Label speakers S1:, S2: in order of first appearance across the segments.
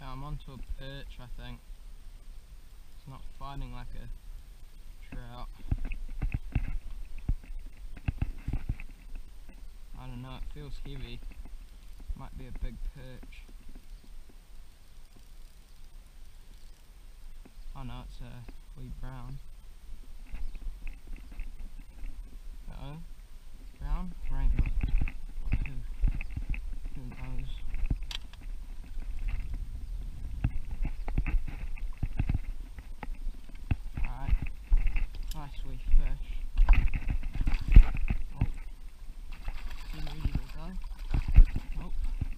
S1: I'm onto a perch, I think. It's not fighting like a trout. I don't know, it feels heavy. Might be a big perch. Oh no, it's a wee brown. Uh-oh. Brown? Rainbow. Who knows? Alright. Nice wee fish. Oh. Is he ready to go? Oh.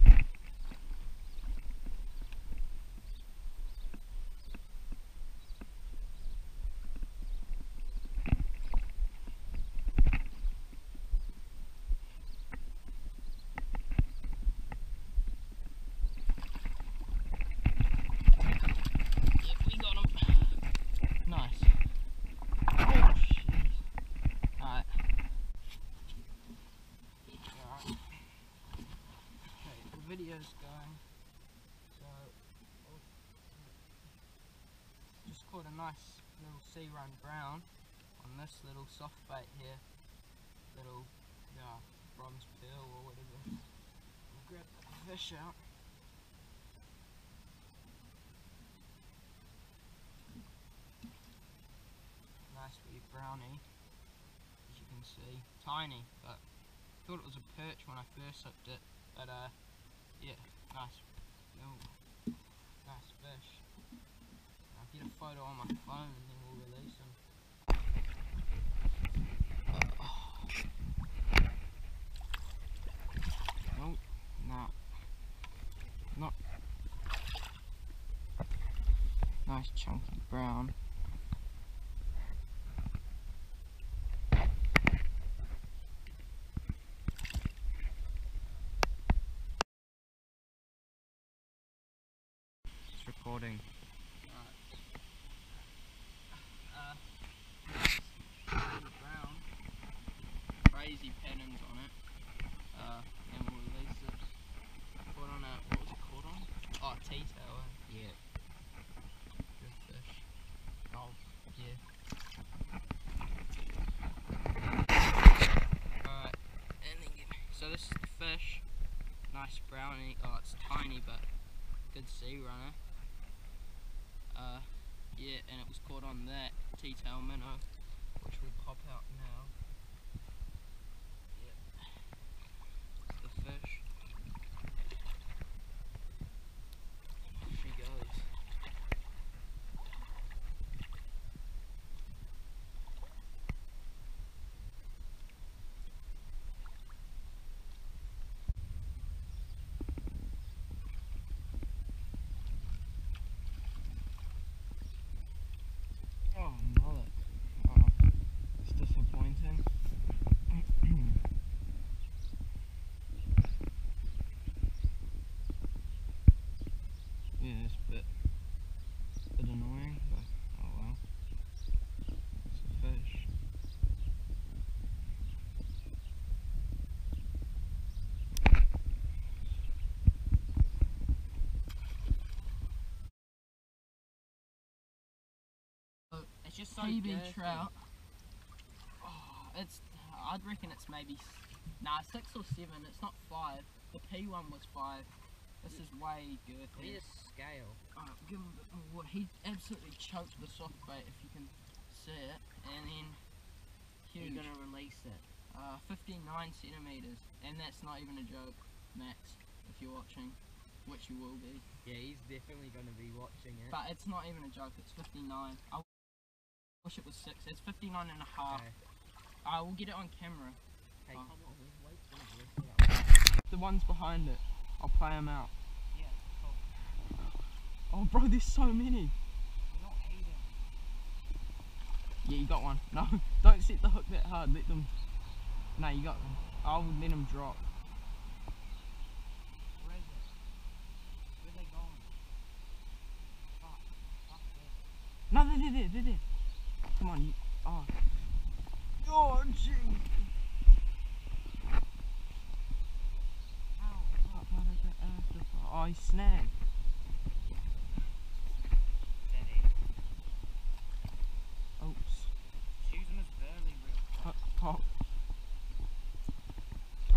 S1: Video's going, so just caught a nice little sea run brown on this little soft bait here, little bronze pearl or whatever. I'll grab the fish out. Nice wee brownie, as you can see, tiny, but I thought it was a perch when I first hooked it, but yeah, nice, nice fish. I'll get a photo on my phone and then we'll release him. Oh, no, not nice chunky brown. Recording. Brown, crazy patterns on it, and we'll release it. Caught on a, what was it caught on? Oh, T-tail, yeah. Good fish. Oh, yeah. Alright, and then so this is the fish. Nice brownie. Oh, it's tiny, but good sea runner. Yeah, and it was caught on that T-tail minnow, which will pop out now. Yeah, it's the fish. Off she goes. Oh, mullet. Oh, it's disappointing. Yeah, it's a bit annoying, but oh well. It's a fish. It's just so
S2: baby
S1: dirty.
S2: trout.
S1: Oh, I'd reckon it's maybe, nah, 6 or 7. It's not 5. The P one was 5. This is way good.
S2: Need a scale.
S1: Give him a bit more water. He absolutely choked the soft bait, if you can see it, and then huge.
S2: You're gonna release it.
S1: 59 centimeters, and that's not even a joke, Max, if you're watching, which you will be.
S2: Yeah, he's definitely gonna be watching it.
S1: But it's not even a joke. It's 59. I wish it was 6. It's 59 and a half.
S2: Okay.
S1: We'll get it on camera.
S2: Hey, come on, wait for
S1: the ones behind it. I'll play them out.
S2: Yeah, cool.
S1: Oh, bro, there's so many.
S2: You're not eating.
S1: Yeah, you got one. No, don't set the hook that hard. Let them. No, you got them. I'll let them drop.
S2: Where is it? Where are they going? Fuck this.
S1: No, they're there. Come on, you. Oh. Oh, gee. Oh, he snagged.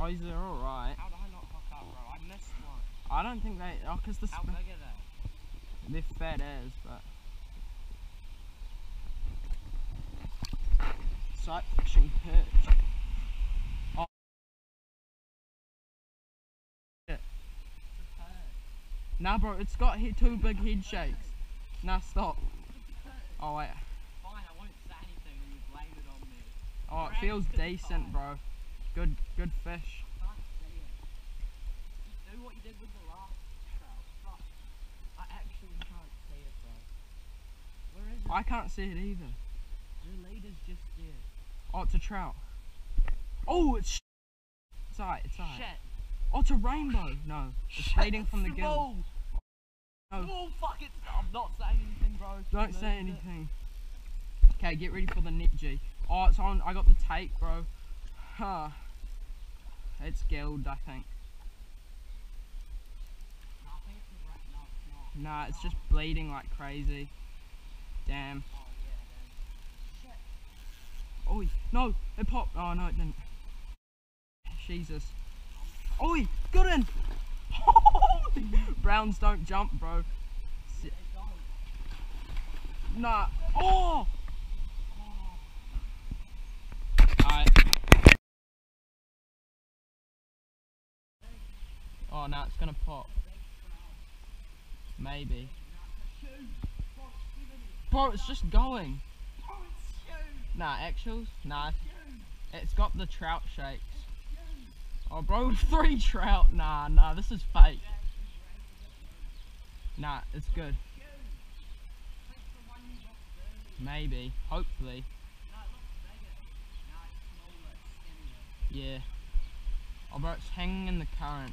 S1: Oh, they're alright.
S2: How did I not hook up, bro? I missed one.
S1: I don't think they. Oh, because the.
S2: How big are they?
S1: They're fat as, but. Sight fishing perch. Oh. Yeah. Nah, bro, it's got two big head shakes. Nah, stop. Oh, wait.
S2: Fine, I won't say anything when you blame it on me.
S1: Oh, it feels decent, bro. Good fish.
S2: I can't see it. Just do what you did with the last trout. Fuck. I actually can't see it, bro. Where is it?
S1: I can't see it either.
S2: The leader's just there.
S1: Oh, it's a trout. Oh, it's alright, it's alright.
S2: Shit.
S1: Oh, it's a rainbow. No, it's bleeding from the gills. No.
S2: Oh, fuck it. I'm not saying anything, bro.
S1: Don't say anything. Okay, get ready for the net, G. Oh, it's on. I got the tape, bro. Huh. It's gilled, I think.
S2: No, I think it's a rat. No, it's not.
S1: Nah, it's just bleeding like crazy. Damn.
S2: Oh, yeah, then. Shit.
S1: Oi, no, it popped. Oh, no, it didn't. Jesus. Oi, got in. Browns don't jump, bro.
S2: They don't.
S1: Nah. Oh! Alright. Oh, now it's gonna pop. Maybe. Bro, it's just going. Nah, actuals? Nah. It's got the trout shakes. Oh, bro, 3 trout. Nah, this is fake. Nah, it's good. Maybe. Hopefully. Yeah. Oh, bro, it's hanging in the current.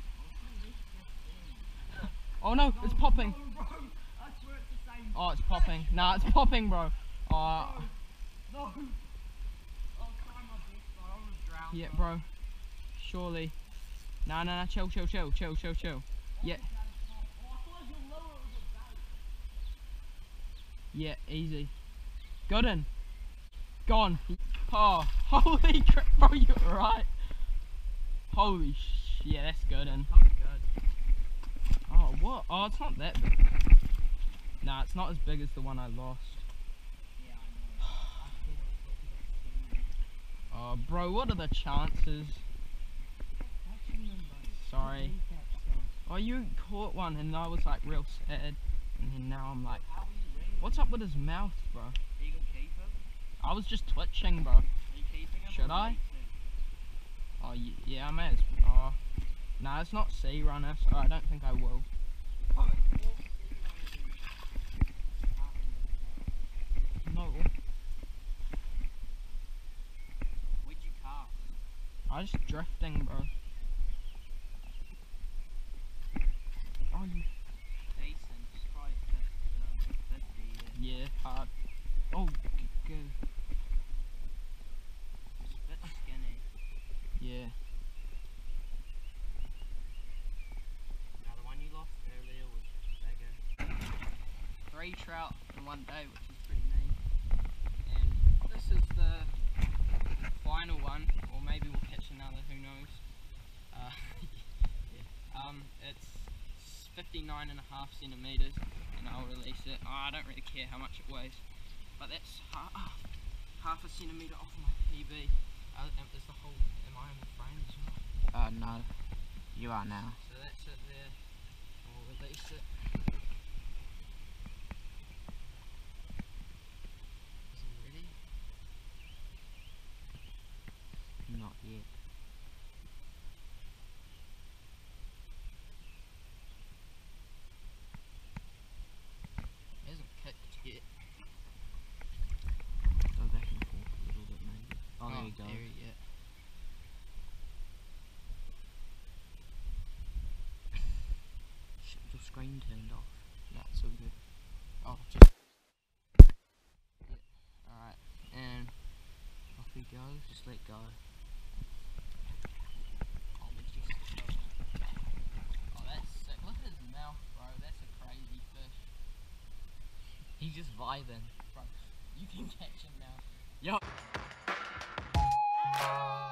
S1: Oh no, it's popping. Oh, it's popping. Nah, it's popping, bro. Oh.
S2: No! I'll try my best, bro. I was drowned.
S1: Yeah, bro. Surely. Nah, chill. Yeah.
S2: Oh, I thought you lower it was a bait.
S1: Yeah, easy. Got in. Gone. Oh, holy crap, bro, you're right. Holy yeah, that's good in.
S2: Not good.
S1: Oh, what? Oh, it's not that big. Nah, it's not as big as the one I lost.
S2: Yeah, I know.
S1: Oh, bro, what are the chances? Sorry. Oh, you caught one and I was like real sad. And then now I'm like, what's up with his mouth, bro?
S2: Are you gonna keep him?
S1: I was just twitching, bro.
S2: Are you keeping him?
S1: Should I? Oh, yeah, I may as well. Oh. Nah, it's not sea runner, so I don't think I will. No.
S2: Where'd you cast?
S1: I was just drifting, bro. Oh, you.
S2: Decent. Just try 50.
S1: Yeah, hard. Oh, good.
S2: It's a bit skinny.
S1: Yeah.
S2: Now the one you lost earlier was bigger.
S1: 3 trout in one day, which is pretty neat. And this is the final one, or maybe we'll catch another, who knows. It's 59.5 centimeters, and I'll release it. Oh, I don't really care how much it weighs, but that's half a centimeter off my PB. Is the whole? Am I in the frame?
S2: No. You are now.
S1: So that's it there. I'll release it. Is he ready?
S2: Not yet.
S1: He hasn't kicked yet.
S2: Go back and forth a little bit, maybe. Oh, there you go.
S1: Yeah.
S2: Shit, your screen turned off.
S1: That's all good. Oh, just. Yeah. Alright, and off he goes.
S2: Just let go.
S1: Oh, that's sick. Look at his mouth, bro. That's a crazy fish.
S2: He's just vibing.
S1: Bro, you can catch him now.
S2: Yo.